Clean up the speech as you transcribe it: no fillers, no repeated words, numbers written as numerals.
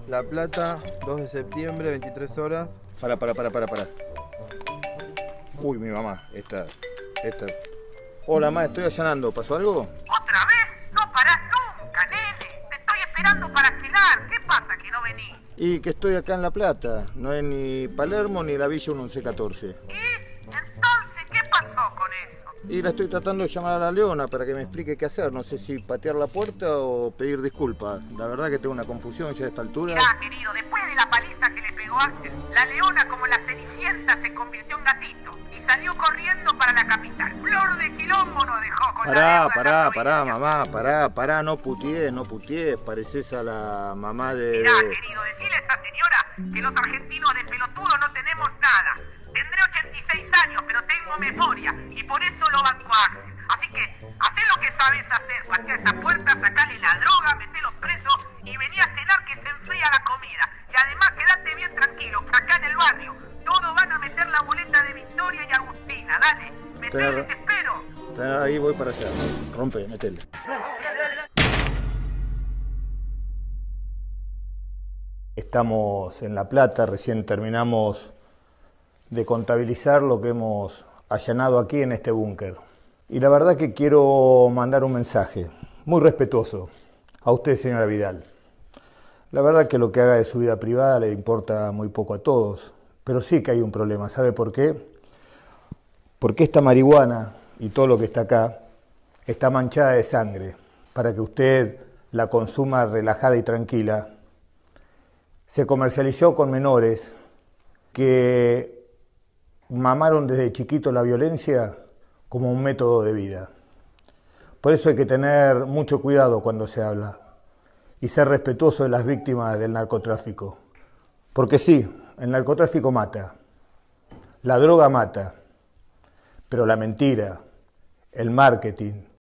La Plata, 2 de septiembre, 23 horas. Para. Uy, mi mamá, esta. Hola, mamá, estoy allanando. ¿Pasó algo? ¿Otra vez? No parás nunca, nene. Te estoy esperando para cenar. ¿Qué pasa que no venís? Y que estoy acá en La Plata. No es ni Palermo ni la Villa 1114. ¿Y? Entonces, ¿qué pasó con eso? Y la estoy tratando de llamar a la Leona para que me explique qué hacer. No sé si patear la puerta o pedir disculpas. La verdad que tengo una confusión ya a esta altura. Mirá, querido, después de la paliza que le pegó Ángel, la leona como la Cenicienta se convirtió en gatito y salió corriendo para la capital. Flor de quilombo nos dejó con la deuda. Pará, mamá, pará, no putees, pareces a la mamá de... Mirá, querido, decile a esta señora que los argentinos de pelotudo no tenemos nada. Tendré 86 años, pero tengo memoria y por eso lo banco a Axel. Así que, hacé lo que sabes hacer, patea esa puerta, sacale la droga, metelos presos y vení a cenar que se enfría la comida. Y además quédate bien tranquilo, que acá en el barrio todos van a meter la boleta de Victoria y Agustina. Dale, metele, te espero. Ahí voy para allá. Rompe, metele. Estamos en La Plata, recién terminamos de contabilizar lo que hemos allanado aquí en este búnker. Y la verdad que quiero mandar un mensaje muy respetuoso a usted, señora Vidal. La verdad que lo que haga de su vida privada le importa muy poco a todos, pero sí que hay un problema. ¿Sabe por qué? Porque esta marihuana y todo lo que está acá está manchada de sangre. Para que usted la consuma relajada y tranquila, se comercializó con menores que mamaron desde chiquito la violencia como un método de vida. Por eso hay que tener mucho cuidado cuando se habla y ser respetuoso de las víctimas del narcotráfico. Porque sí, el narcotráfico mata, la droga mata, pero la mentira, el marketing,